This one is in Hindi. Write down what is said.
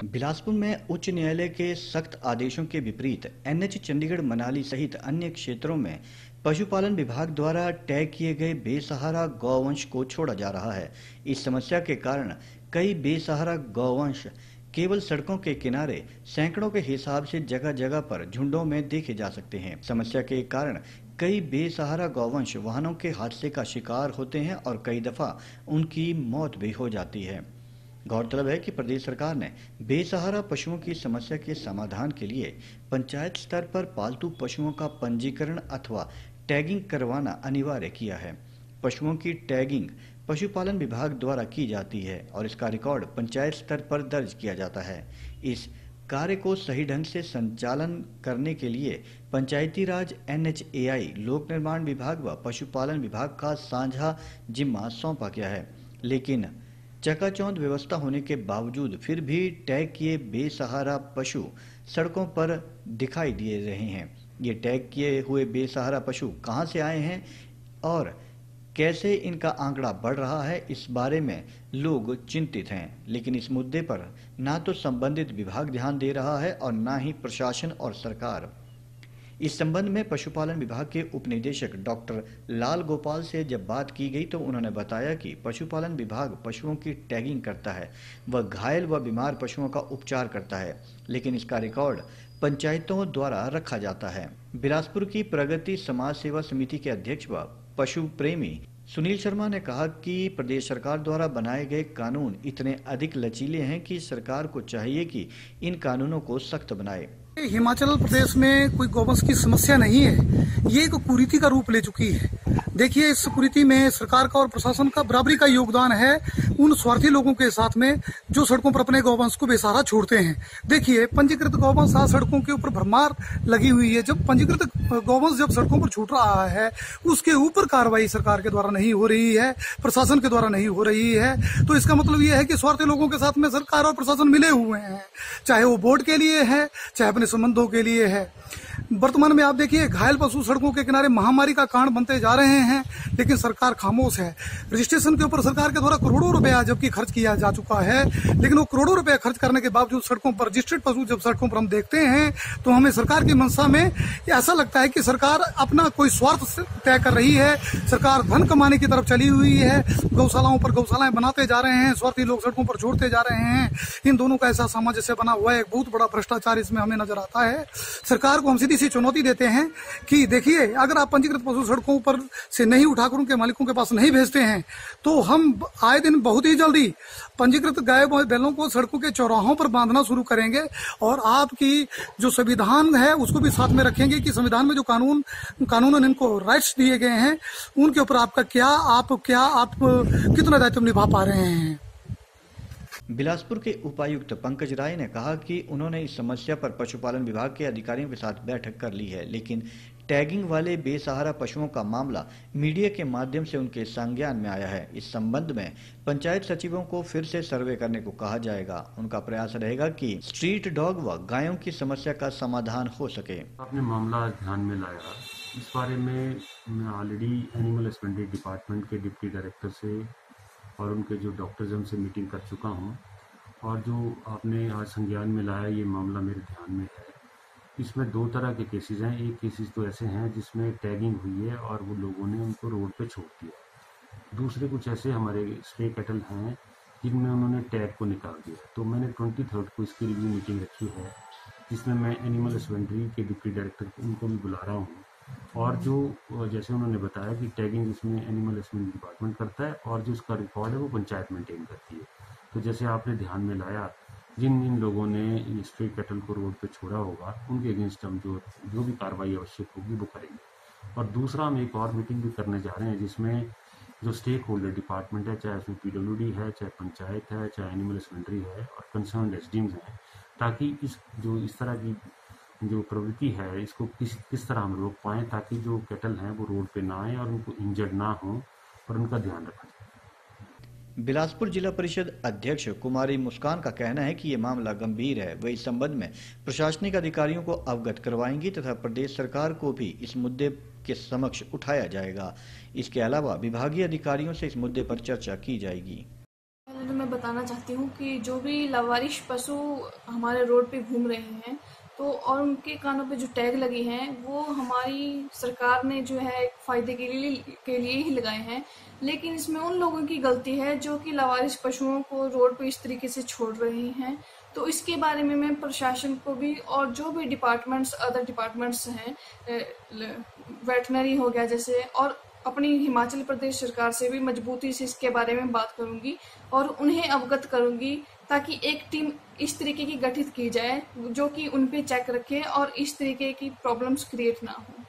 बिलासपुर में उच्च न्यायालय के सख्त आदेशों के विपरीत एनएच चंडीगढ़ मनाली सहित अन्य क्षेत्रों में पशुपालन विभाग द्वारा तय किए गए बेसहारा गौवंश को छोड़ा जा रहा है। इस समस्या के कारण कई बेसहारा गौवंश केवल सड़कों के किनारे सैकड़ों के हिसाब से जगह जगह पर झुंडों में देखे जा सकते हैं। समस्या के कारण कई बेसहारा गौवंश वाहनों के हादसे का शिकार होते हैं और कई दफा उनकी मौत भी हो जाती है। गौरतलब है कि प्रदेश सरकार ने बेसहारा पशुओं की समस्या के समाधान के लिए पंचायत स्तर पर पालतू पशुओं का पंजीकरण अथवा टैगिंग करवाना अनिवार्य किया है। पशुओं की टैगिंग पशुपालन विभाग द्वारा की जाती है और इसका रिकॉर्ड पंचायत स्तर पर दर्ज किया जाता है। इस कार्य को सही ढंग से संचालन करने के लिए पंचायती राज, NHAI, लोक निर्माण विभाग व पशुपालन विभाग का साझा जिम्मा सौंपा गया है। लेकिन चकाचौंध व्यवस्था होने के बावजूद फिर भी टैग किए बेसहारा पशु सड़कों पर दिखाई दे रहे हैं। ये टैग किए हुए बेसहारा पशु कहां से आए हैं और कैसे इनका आंकड़ा बढ़ रहा है, इस बारे में लोग चिंतित हैं। लेकिन इस मुद्दे पर ना तो संबंधित विभाग ध्यान दे रहा है और ना ही प्रशासन और सरकार। इस संबंध में पशुपालन विभाग के उप निदेशक डॉक्टर लाल गोपाल से जब बात की गई तो उन्होंने बताया कि पशुपालन विभाग पशुओं की टैगिंग करता है, वह घायल व बीमार पशुओं का उपचार करता है, लेकिन इसका रिकॉर्ड पंचायतों द्वारा रखा जाता है। बिलासपुर की प्रगति समाज सेवा समिति के अध्यक्ष व पशु प्रेमी सुनील शर्मा ने कहा कि प्रदेश सरकार द्वारा बनाए गए कानून इतने अधिक लचीले हैं कि सरकार को चाहिए कि इन कानूनों को सख्त बनाए। हिमाचल प्रदेश में कोई गौवंश की समस्या नहीं है, ये एक कुरीति का रूप ले चुकी है। देखिए, इस कुरीति में सरकार का और प्रशासन का बराबरी का योगदान है उन स्वार्थी लोगों के साथ में जो सड़कों पर अपने गौवंश को बेसहारा छोड़ते हैं। देखिए, पंजीकृत गौवंश आज सड़कों के ऊपर भरमार लगी हुई है। जब पंजीकृत गौवंश जब सड़कों पर छूट रहा है, उसके ऊपर कार्रवाई सरकार के द्वारा नहीं हो रही है, प्रशासन के द्वारा नहीं हो रही है, तो इसका मतलब ये है कि स्वार्थी लोगों के साथ में सरकार और प्रशासन मिले हुए हैं, चाहे वो वोट के लिए है, चाहे अपने संबंधों के लिए है। वर्तमान में आप देखिए, घायल पशु सड़कों के किनारे महामारी का कारण बनते जा रहे हैं, लेकिन सरकार खामोश है। रजिस्ट्रेशन के ऊपर सरकार के द्वारा करोड़ों रुपया जबकि खर्च किया जा चुका है, लेकिन वो करोड़ों रुपया खर्च करने के बावजूद सड़कों पर रजिस्टर्ड पशु जब सड़कों पर हम देखते हैं तो हमें सरकार की मंशा में ऐसा लगता है कि सरकार अपना कोई स्वार्थ तय कर रही है। सरकार धन कमाने की तरफ चली हुई है, गौशालाओं पर गौशालाएं बनाते जा रहे हैं, स्वार्थी लोग सड़कों पर छोड़ते जा रहे हैं। इन दोनों का ऐसा सामंजस्य बना हुआ है, एक बहुत बड़ा भ्रष्टाचार इसमें हमें नजर आता है। सरकार को हम सीधी सी चुनौती देते हैं कि देखिए, अगर आप पंजीकृत पशु सड़कों पर से नहीं उठाकर उनके मालिकों के पास नहीं भेजते हैं तो हम आए दिन बहुत ही जल्दी पंजीकृत गाय बैलों को सड़कों के चौराहों पर बांधना शुरू करेंगे और आपकी जो संविधान है उसको भी साथ में रखेंगे कि संविधान में जो कानूनन इनको राइट्स दिए गए हैं उनके ऊपर आपका आप कितना दायित्व निभा पा रहे हैं। बिलासपुर के उपायुक्त पंकज राय ने कहा कि उन्होंने इस समस्या पर पशुपालन विभाग के अधिकारियों के साथ बैठक कर ली है, लेकिन टैगिंग वाले बेसहारा पशुओं का मामला मीडिया के माध्यम से उनके संज्ञान में आया है। इस संबंध में पंचायत सचिवों को फिर से सर्वे करने को कहा जाएगा। उनका प्रयास रहेगा कि स्ट्रीट डॉग व गायों की समस्या का समाधान हो सके। आपने मामला ध्यान में लाया, इस बारे में मैं ऑलरेडी एनिमल हस्बेंड्री डिपार्टमेंट के डिप्टी डायरेक्टर से और उनके जो डॉक्टर्स हैं उनसे मीटिंग कर चुका हूं और जो आपने आज संज्ञान में लाया ये मामला मेरे ध्यान में है। इसमें दो तरह के केसेस हैं। एक केसेस तो ऐसे हैं जिसमें टैगिंग हुई है और वो लोगों ने उनको रोड पे छोड़ दिया। दूसरे कुछ ऐसे हमारे स्टे कैटल हैं जिनमें उन्होंने टैग को निकाल दिया। तो मैंने 23 को इसकी रिव्यू मीटिंग रखी है जिसमें मैं एनिमल हस्बेंड्री के डिप्टी डायरेक्टर उनको भी बुला रहा हूँ और जो जैसे उन्होंने बताया कि टैगिंग इसमें एनिमल हस्बेंड्री डिपार्टमेंट करता है और जो उसका रिकॉर्ड है वो पंचायत मेंटेन करती है। तो जैसे आपने ध्यान में लाया, जिन लोगों ने स्ट्रे कैटल को रोड पे छोड़ा होगा उनके अगेंस्ट हम जो भी कार्रवाई आवश्यक होगी वो करेंगे। और दूसरा हम एक और मीटिंग भी करने जा रहे हैं जिसमें जो स्टेक होल्डर डिपार्टमेंट है, चाहे उसमें PWD है, चाहे पंचायत है, चाहे एनिमल हस्बेंड्री है और कंसर्न SDMs हैं, ताकि इस तरह की जो प्रवृत्ति है इसको किस तरह हम रोक पाएँ ताकि जो कैटल हैं वो रोड पे ना आए और उनको इंजर्ड ना हो और उनका ध्यान रखा जाए। बिलासपुर जिला परिषद अध्यक्ष कुमारी मुस्कान का कहना है कि ये मामला गंभीर है। वे इस संबंध में प्रशासनिक अधिकारियों को अवगत करवाएंगी तथा प्रदेश सरकार को भी इस मुद्दे के समक्ष उठाया जाएगा। इसके अलावा विभागीय अधिकारियों से इस मुद्दे पर चर्चा की जाएगी। पहले तो मैं बताना चाहती हूँ कि जो भी लावारिश पशु हमारे रोड पे घूम रहे हैं तो और उनके कानों पे जो टैग लगे हैं वो हमारी सरकार ने जो है फायदे के लिए ही लगाए हैं, लेकिन इसमें उन लोगों की गलती है जो कि लावारिश पशुओं को रोड पे इस तरीके से छोड़ रहे हैं। तो इसके बारे में मैं प्रशासन को भी और जो भी डिपार्टमेंट्स अदर डिपार्टमेंट्स हैं, वेटनरी हो गया जैसे, और अपनी हिमाचल प्रदेश सरकार से भी मजबूती से इसके बारे में बात करूंगी और उन्हें अवगत करूंगी ताकि एक टीम इस तरीके की गठित की जाए जो कि उन पे चेक रखे और इस तरीके की प्रॉब्लम्स क्रिएट ना हो।